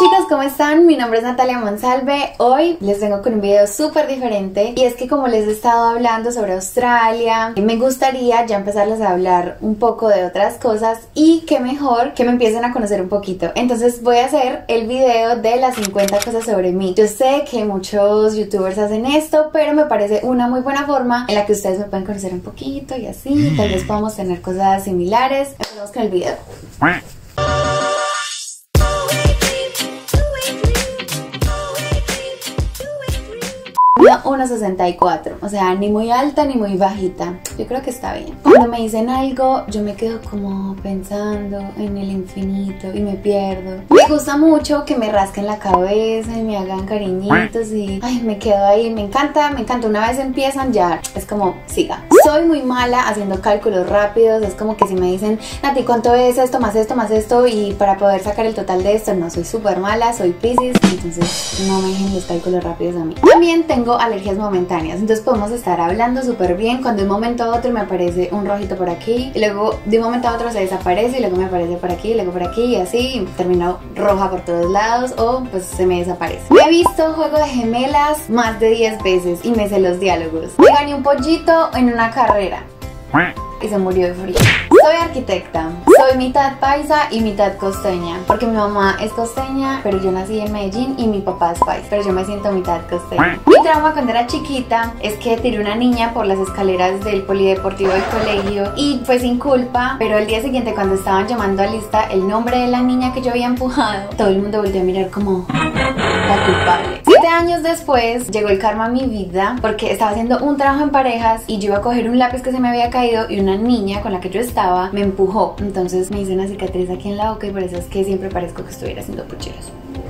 chicos, ¿cómo están? Mi nombre es Natalia Monsalve. Hoy les vengo con un video súper diferente y es que como les he estado hablando sobre Australia, me gustaría ya empezarles a hablar un poco de otras cosas y qué mejor que me empiecen a conocer un poquito. Entonces voy a hacer el video de las 50 cosas sobre mí. Yo sé que muchos youtubers hacen esto, pero me parece una muy buena forma en la que ustedes me pueden conocer un poquito y así, tal vez podamos tener cosas similares. Empezamos con el video. Mido 1,64, o sea, ni muy alta ni muy bajita. Yo creo que está bien. Cuando me dicen algo, yo me quedo como pensando en el infinito y me pierdo. Me gusta mucho que me rasquen la cabeza y me hagan cariñitos y ay, me quedo ahí. Me encanta. Una vez empiezan ya es como siga. Soy muy mala haciendo cálculos rápidos. Es como que si me dicen, Nati, ¿cuánto es esto más esto más esto? Y para poder sacar el total de esto, no, soy súper mala, soy Piscis, entonces no me dejen los cálculos rápidos a mí. También tengo alergias momentáneas, entonces podemos estar hablando súper bien cuando de un momento a otro me aparece un rojito por aquí y luego de un momento a otro se desaparece y luego me aparece por aquí y luego por aquí y así y termino roja por todos lados o pues se me desaparece. He visto Juego de Gemelas más de 10 veces y me sé los diálogos. Me gané un pollito en una carrera y se murió de frío. Soy arquitecta, soy mitad paisa y mitad costeña, porque mi mamá es costeña, pero yo nací en Medellín y mi papá es paisa, pero yo me siento mitad costeña. Mi trauma cuando era chiquita es que tiré una niña por las escaleras del polideportivo del colegio y fue sin culpa, pero el día siguiente cuando estaban llamando a lista el nombre de la niña que yo había empujado, todo el mundo volvió a mirar como la culpable. 7 años después llegó el karma a mi vida porque estaba haciendo un trabajo en parejas y yo iba a coger un lápiz que se me había caído y una niña con la que yo estaba me empujó, entonces me hice una cicatriz aquí en la boca y por eso es que siempre parezco que estuviera haciendo pucheros.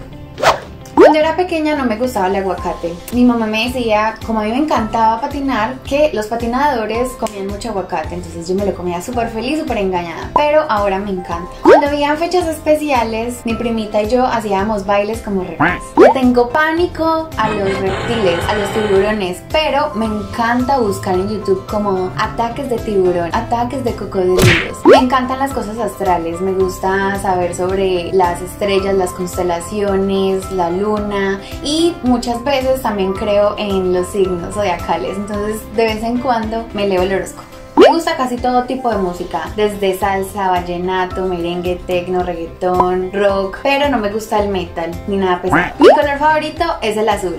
Cuando era pequeña no me gustaba el aguacate. Mi mamá me decía, como a mí me encantaba patinar, que los patinadores comían mucho aguacate, entonces yo me lo comía súper feliz, súper engañada, pero ahora me encanta. Cuando habían fechas especiales, mi primita y yo hacíamos bailes como reptiles. Le tengo pánico a los reptiles, a los tiburones, pero me encanta buscar en YouTube como ataques de tiburón, ataques de cocodrilos. Me encantan las cosas astrales, me gusta saber sobre las estrellas, las constelaciones, la luna y muchas veces también creo en los signos zodiacales, entonces de vez en cuando me leo el horóscopo. Me gusta casi todo tipo de música, desde salsa, vallenato, merengue, tecno, reggaetón, rock, pero no me gusta el metal ni nada pesado. Mi color favorito es el azul.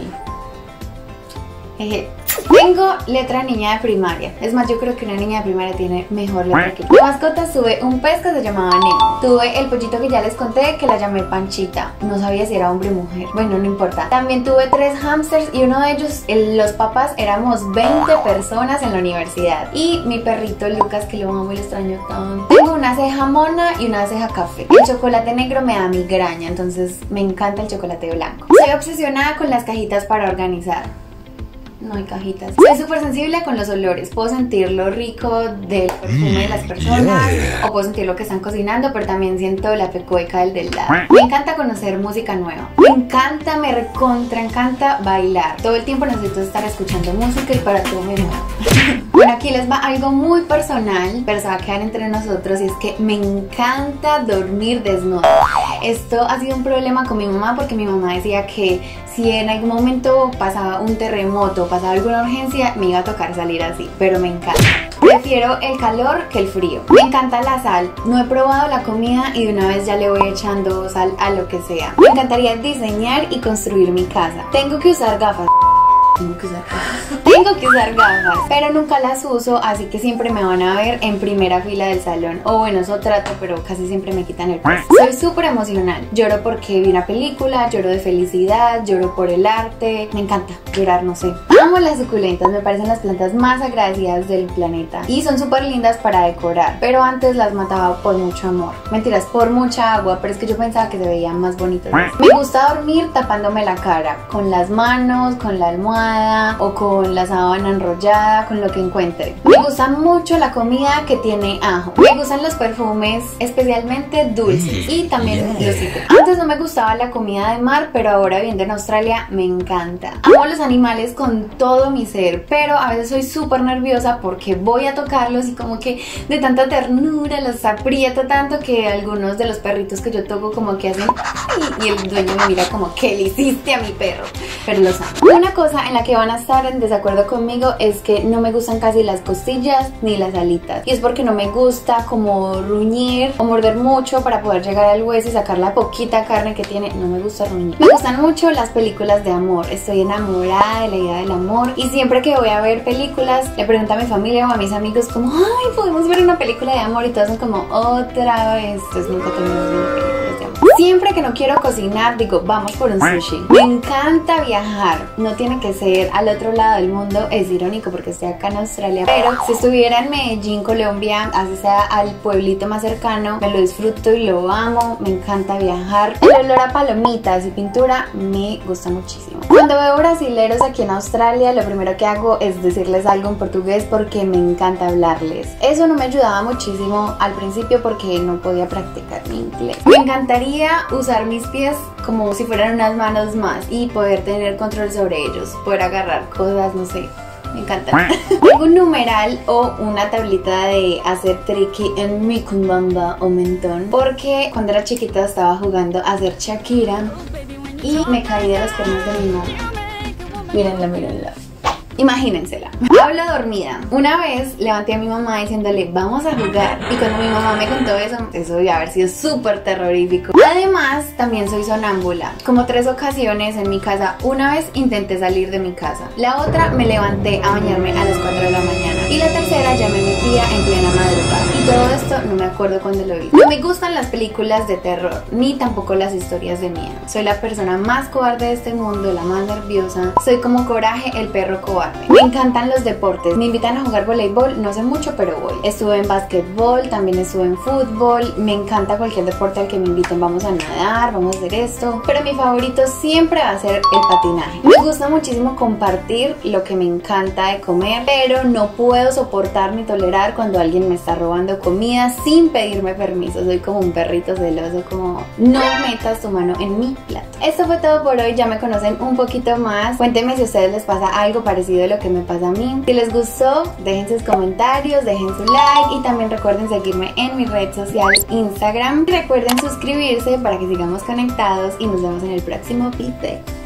Tengo letra niña de primaria. Es más, yo creo que una niña de primaria tiene mejor letra que yo. De mascota tuve un pez que se llamaba Nemo. Tuve el pollito que ya les conté que la llamé Panchita. No sabía si era hombre o mujer. Bueno, no importa. También tuve 3 hamsters y uno de ellos, los papás, éramos 20 personas en la universidad. Y mi perrito Lucas, que lo amo y lo extraño tanto. Tengo una ceja mona y una ceja café. El chocolate negro me da migraña, entonces me encanta el chocolate blanco. Soy obsesionada con las cajitas para organizar. No hay cajitas. Soy súper sensible con los olores. Puedo sentir lo rico del perfume de las personas o puedo sentir lo que están cocinando, pero también siento la pecueca del lado. Me encanta conocer música nueva. Me encanta, me recontra encanta bailar. Todo el tiempo necesito estar escuchando música y para todo me muevo. Bueno, aquí les va algo muy personal, pero se va a quedar entre nosotros y es que me encanta dormir desnuda. Esto ha sido un problema con mi mamá porque mi mamá decía que si en algún momento pasaba un terremoto, pasaba alguna urgencia, me iba a tocar salir así, pero me encanta. Prefiero el calor que el frío. Me encanta la sal. No he probado la comida y de una vez ya le voy echando sal a lo que sea. Me encantaría diseñar y construir mi casa. Tengo que usar gafas. Tengo que usar gafas, pero nunca las uso, así que siempre me van a ver en primera fila del salón. O bueno, eso trato, pero casi siempre me quitan el puesto. Soy súper emocional. Lloro porque vi una película, lloro de felicidad, lloro por el arte. Me encanta llorar, no sé. Amo las suculentas, me parecen las plantas más agradecidas del planeta. Y son súper lindas para decorar, pero antes las mataba por mucho amor. Mentiras, por mucha agua, pero es que yo pensaba que se veían más bonitas. Me gusta dormir tapándome la cara, con las manos, con la almohada. almohada o con la sábana enrollada, con lo que encuentre. Me gusta mucho la comida que tiene ajo. Me gustan los perfumes, especialmente dulces, y también los cítricos. Antes no me gustaba la comida de mar, pero ahora viviendo en Australia me encanta. Amo los animales con todo mi ser, pero a veces soy súper nerviosa porque voy a tocarlos y como que de tanta ternura los aprieto tanto que algunos de los perritos que yo toco como que hacen y el dueño me mira como, ¿qué le hiciste a mi perro? Pero los amo. Una cosa en la que van a estar en desacuerdo conmigo es que no me gustan casi las costillas ni las alitas, y es porque no me gusta como ruñir o morder mucho para poder llegar al hueso y sacar la poquita carne que tiene. No me gusta ruñir. Me gustan mucho las películas de amor. Estoy enamorada de la idea del amor y siempre que voy a ver películas le pregunto a mi familia o a mis amigos como, ay, podemos ver una película de amor, y todos son como, otra vez. Entonces nunca terminamos viendo películas de amor. Siempre que no quiero cocinar digo, vamos por un sushi. Me encanta viajar, no tiene que ser al otro lado del mundo. Es irónico porque estoy acá en Australia, pero si estuviera en Medellín, Colombia, así sea al pueblito más cercano, me lo disfruto y lo amo. Me encanta viajar. El olor a palomitas y pintura me gusta muchísimo. Cuando veo brasileros aquí en Australia, lo primero que hago es decirles algo en portugués porque me encanta hablarles. Eso no me ayudaba muchísimo al principio porque no podía practicar mi inglés. Me encantaría usar mis pies como si fueran unas manos más y poder tener control sobre ellos, poder agarrar cosas, no sé. Me encanta. Tengo un numeral o una tablita de hacer triqui en mi kumbamba o mentón, porque cuando era chiquita estaba jugando a hacer Shakira y me caí de las piernas de mi mamá. Mírenla, mírenla. Imagínensela. Hablo dormida. Una vez levanté a mi mamá diciéndole, vamos a jugar. Y cuando mi mamá me contó eso debe haber sido súper terrorífico. Además, también soy sonámbula. Como 3 ocasiones en mi casa. Una vez intenté salir de mi casa. La otra me levanté a bañarme a las 4 de la mañana. Y la tercera ya me metía en plena madrugada. Y todo esto no me acuerdo cuando lo vi. No me gustan las películas de terror, ni tampoco las historias de miedo. Soy la persona más cobarde de este mundo, la más nerviosa. Soy como Coraje, el perro cobarde. Me encantan los deportes. Me invitan a jugar voleibol, no sé mucho, pero voy. Estuve en básquetbol, también estuve en fútbol. Me encanta cualquier deporte al que me inviten. Vamos a nadar, vamos a hacer esto. Pero mi favorito siempre va a ser el patinaje. Me gusta muchísimo compartir lo que me encanta de comer, pero no puedo soportar ni tolerar cuando alguien me está robando comida sin pedirme permiso. Soy como un perrito celoso, como no metas tu mano en mi plato. Esto fue todo por hoy. Ya me conocen un poquito más. Cuéntenme si a ustedes les pasa algo parecido de lo que me pasa a mí. Si les gustó, dejen sus comentarios, dejen su like y también recuerden seguirme en mi red social Instagram. Recuerden suscribirse para que sigamos conectados y nos vemos en el próximo video.